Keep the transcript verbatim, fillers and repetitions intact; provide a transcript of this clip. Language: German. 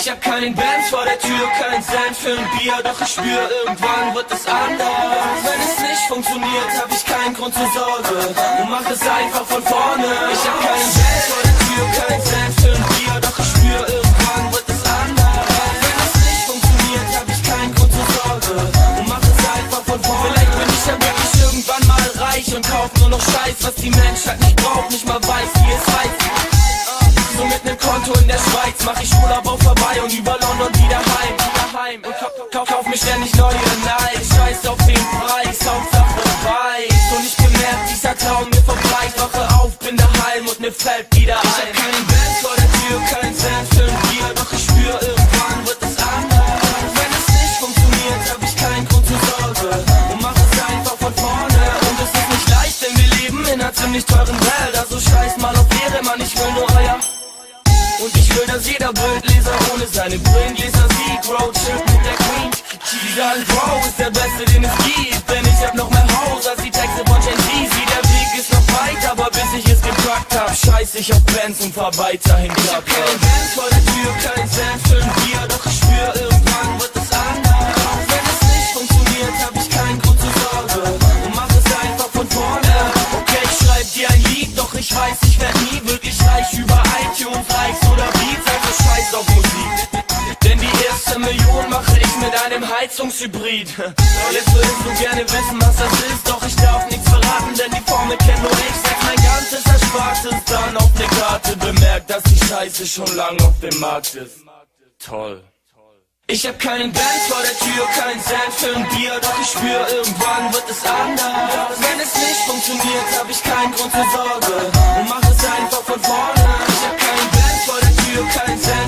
Ich hab keinen Benz vor der Tür, kein Cent für ein Bier, doch ich spür, irgendwann wird es anders. Wenn es nicht funktioniert, hab ich keinen Grund zur Sorge und mach es einfach von vorne. Ich hab keinen Benz vor der Tür, kein Cent für ein Bier, doch ich spür, irgendwann wird es anders. Wenn es nicht funktioniert, hab ich keinen Grund zur Sorge und mach es einfach von vorne. Vielleicht bin ich ja wirklich irgendwann mal reich und kauf nur noch Scheiß, was die Menschheit nicht braucht, nicht mal weiß, wie es heißt. So mit nem Konto in der Schweiz mach ich Urlaub auf vorbei und über London wieder heim, wieder heim. Und kauf, kauf, kauf mich ständig neue Nikes, scheiß auf den Preis, Hauptsache weiß. Und ich gemerkt, dieser Traum mir vorbei, ich wache auf, bin daheim und mir fällt wieder ein. Ich hab keinen Benz vor der Tür, kein Cent für ein Bier, doch ich spür, irgendwann wird es anders. Wenn es nicht funktioniert, hab ich keinen Grund zur Sorge und mach es einfach von vorne. Und es ist nicht leicht, denn wir leben in einer ziemlich teuren Welt, also scheiß mal auf Ehre, Mann, ich will nur euer. Und ich will, dass jeder Bildleser ohne seine Brillengläser sieht Roadtrip mit der Queen. Die sagen, Bro ist der Beste, den es gibt, denn ich hab noch mehr Haus als die Texte von Gen Z. Der Weg ist noch weit, aber bis ich es gepackt hab, scheiß ich auf Benz und fahr weiterhin Klappe. Ich hab keinen Benz vor der Tür, kein Cent für ein Bier, doch ich spür, irgendwann wird es anders. Wenn es nicht funktioniert, hab ich keinen Grund zur Sorge und mach es einfach von vorne. Okay, ich schreib dir ein Lied, doch ich weiß, ich werd nie wirklich reich über iTunes, Likes oder Beats, also scheiß auf Musik. Denn die erste Million mache ich mit einem Heizungshybrid. Jetzt würdest du gerne wissen, was das ist, doch ich darf nichts verraten, denn die Formel kennt nur ich. Setz mein ganzes Erspartes dann auf ne Karte, bemerkt, dass die Scheiße schon lang auf dem Markt ist. Toll. Ich hab keinen Benz vor der Tür, kein Cent für ein Bier, doch ich spür, irgendwann wird es anders. Wenn es nicht funktioniert, hab ich keinen Grund zur Sorge und mach es einfach von vorne. Ich hab keinen Benz vor der Tür, kein Cent